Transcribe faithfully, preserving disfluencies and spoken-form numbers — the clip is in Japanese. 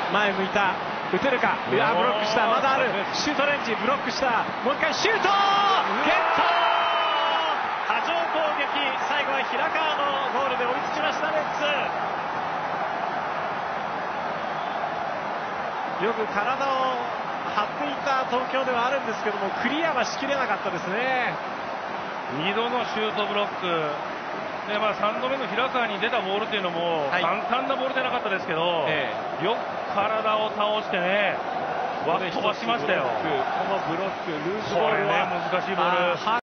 前向いた、打てるか、いやブロックした、まだある、シュートレンジ、ブロックした、もう一回シュート、ゲット、波状攻撃、最後は平川のゴールで追いつきましたレッズ。よく体を張っていた東京ではあるんですけども、クリアはしきれなかったですね。 にどのシュートブロックで、まあ、さんどめの平川に出たボールというのも、はい、簡単なボールでなかったですけど、ええ、よく体を倒してね、わっ飛ばしましたよ。 このブロック、ルーズボールはこれね、難しいボール。